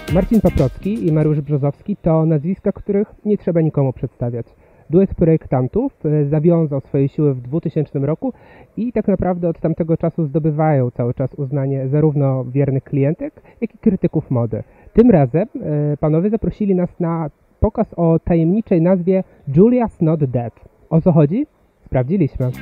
Marcin Paprocki i Mariusz Brzozowski to nazwiska, których nie trzeba nikomu przedstawiać. Duet projektantów zawiązał swoje siły w 2000 roku i tak naprawdę od tamtego czasu zdobywają cały czas uznanie zarówno wiernych klientek, jak i krytyków mody. Tym razem panowie zaprosili nas na pokaz o tajemniczej nazwie Julia's Not Dead. O co chodzi? Sprawdziliśmy.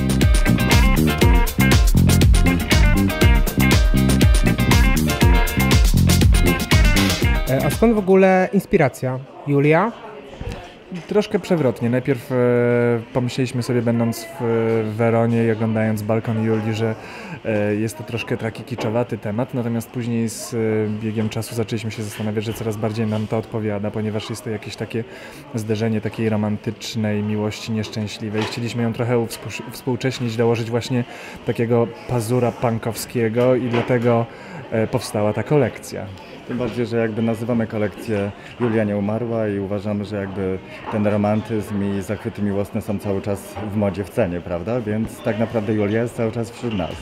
A skąd w ogóle inspiracja? Julia? Troszkę przewrotnie. Najpierw pomyśleliśmy sobie, będąc w Weronie i oglądając balkon Julii, że jest to troszkę taki kiczowaty temat, natomiast później z biegiem czasu zaczęliśmy się zastanawiać, że coraz bardziej nam to odpowiada, ponieważ jest to jakieś takie zderzenie takiej romantycznej miłości nieszczęśliwej. Chcieliśmy ją trochę współcześnić, dołożyć właśnie takiego pazura punkowskiego i dlatego powstała ta kolekcja. Tym bardziej, że jakby nazywamy kolekcję Julia nie umarła i uważamy, że jakby ten romantyzm i zachwyty miłosne są cały czas w modzie, w cenie, prawda? Więc tak naprawdę Julia jest cały czas wśród nas.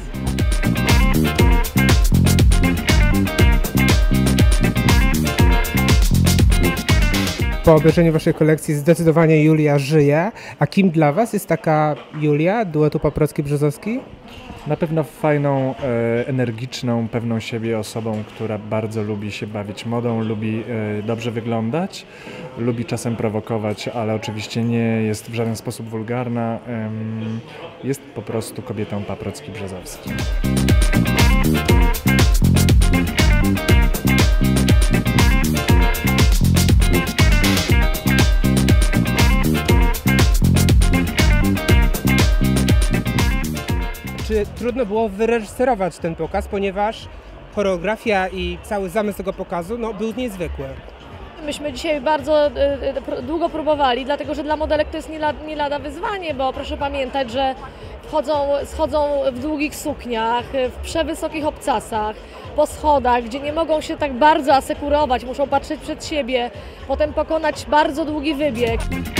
Po obejrzeniu waszej kolekcji zdecydowanie Julia żyje. A kim dla was jest taka Julia, duetu Paprocki-Brzozowski? Na pewno fajną, energiczną, pewną siebie osobą, która bardzo lubi się bawić modą, lubi dobrze wyglądać, lubi czasem prowokować, ale oczywiście nie jest w żaden sposób wulgarna. Jest po prostu kobietą Paprocki-Brzozowski. Czy trudno było wyreżyserować ten pokaz, ponieważ choreografia i cały zamysł tego pokazu był niezwykły? Myśmy dzisiaj bardzo długo próbowali, dlatego że dla modelek to jest nie lada wyzwanie, bo proszę pamiętać, że schodzą w długich sukniach, w przewysokich obcasach, po schodach, gdzie nie mogą się tak bardzo asekurować, muszą patrzeć przed siebie, potem pokonać bardzo długi wybieg.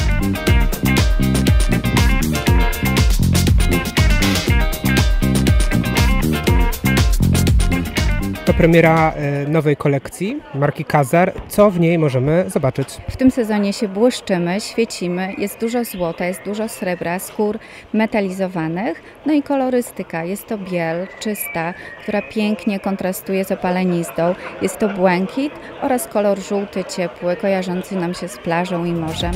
To premiera nowej kolekcji marki Kazar. Co w niej możemy zobaczyć? W tym sezonie się błyszczymy, świecimy, jest dużo złota, jest dużo srebra, skór metalizowanych, no i kolorystyka. Jest to biel czysta, która pięknie kontrastuje z opalenizną. Jest to błękit oraz kolor żółty, ciepły, kojarzący nam się z plażą i morzem.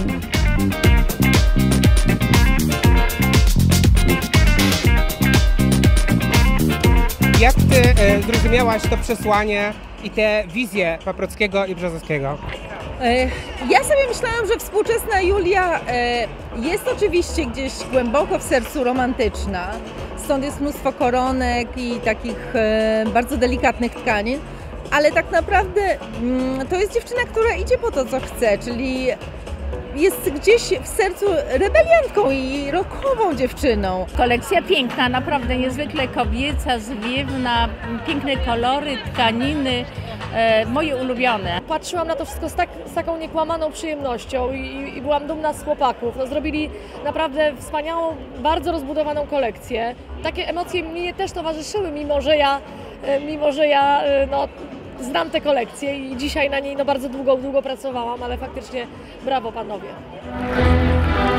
Jak ty zrozumiałaś to przesłanie i te wizje Paprockiego i Brzozowskiego? Ja sobie myślałam, że współczesna Julia jest oczywiście gdzieś głęboko w sercu romantyczna. Stąd jest mnóstwo koronek i takich bardzo delikatnych tkanin. Ale tak naprawdę to jest dziewczyna, która idzie po to, co chce, czyli jest gdzieś w sercu rebeliantką i rockową dziewczyną. Kolekcja piękna, naprawdę niezwykle kobieca, zwiewna, piękne kolory, tkaniny, moje ulubione. Patrzyłam na to wszystko z taką niekłamaną przyjemnością i byłam dumna z chłopaków. Zrobili naprawdę wspaniałą, bardzo rozbudowaną kolekcję. Takie emocje mi też towarzyszyły, mimo że ja znam tę kolekcję i dzisiaj na niej bardzo długo pracowałam, ale faktycznie brawo panowie.